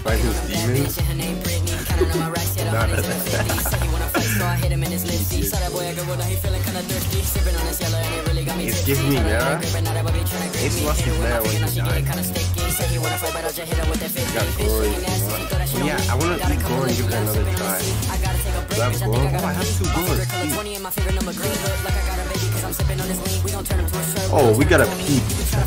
fight his demons. None of that. He's giving me now. Ace lost his lair when he died. He got glory. Oh, yeah, I want to eat glory and give it another try. Do I have glory? Oh, I have 2 glories. Oh, we got a peep.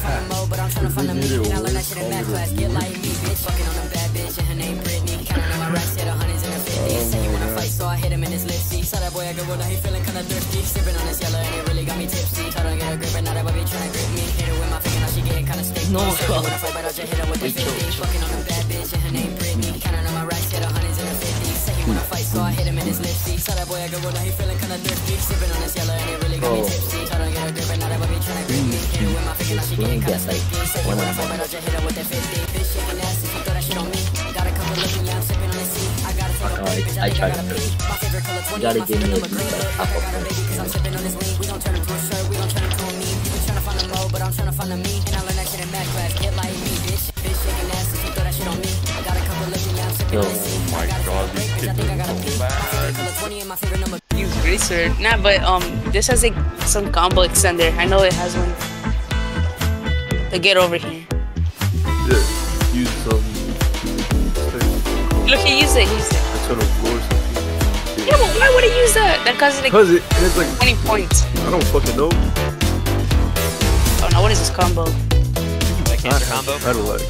So I hit him in his lips. Saw that boy I go he feeling kinda thirsty. Sipping on this yellow and it really got me tipsy. Try to get a grip and now that baby trying to grip me. Hit her with my finger, now she getting kinda sticky. No, God. When I fight, but I'll just hit her with the 50. Fucking on a bad bitch and her name Britney. Counting on my racks, hit 100s and a 50. Say he wanna fight, so I hit him in his lips. Saw that boy I go he feeling kinda thirsty. Sipping on this yellow and it really got me tipsy. Try to get a grip and now that baby trying to grip me. Hit her with my finger, now she getting kinda sticky. Say he wanna fight, but I'll just hit her with the 50. Bitch shaking ass if you throw that shit on me. Got a couple looking, yeah, I'm sipping on this seat. I gotta take a break, bitch, I think I gotta pee. My favorite color 20, my favorite number green. Look, I got a baby cause I'm sipping on this lean. We gon' turn him to a shirt, we gon' turn him to a meme. You tryna find a mo, but I'm tryna find a me. And I learned that shit in math class, get like me, bitch. Bitch shaking ass if you throw that shit on me. I got a couple looking, yeah, I'm sipping on this seat. I gotta take a break, bitch, I think I gotta pee. My favorite color 20 and my favorite number. Use greaser. Nah, but this has like some combo extender. I know it has one. To get over here. Yeah, use some. Look, he used it. He used it. Eternal floors. Yeah, but why would he use that? That causes like. Cause it's like 20 points. I don't fucking know. Oh no, what is this combo? Like cancer combo? Petalux.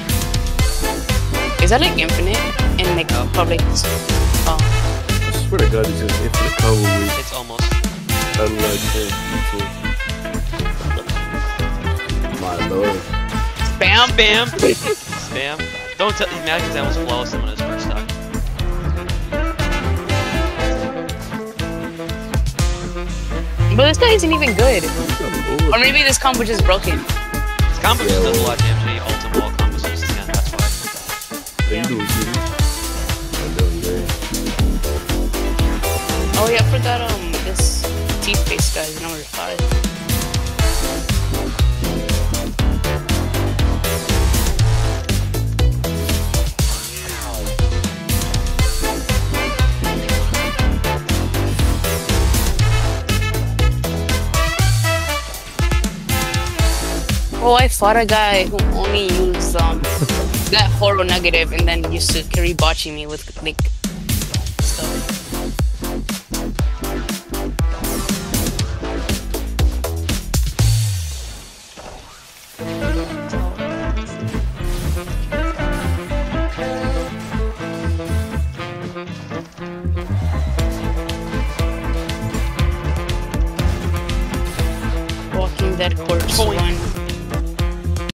Is that like infinite in like public? Oh. I swear to God, it's just infinite combo with It's almost. Petalux and Beetle. My lord. Bam, bam. Spam. Don't tell me, Matt, because I almost flawless him on his first stock. But this guy isn't even good. Or maybe this combo just broken. This combo just does a lot of damage and he ultimate wall combos just 10, that's why. How you doing, Jimmy? I'm doing great. Oh yeah, I forgot this teeth-based guy is number 5. Oh, I fought a guy who only used that horror negative and then used to carry botching me with like stuff. Walking Dead Corpse 1.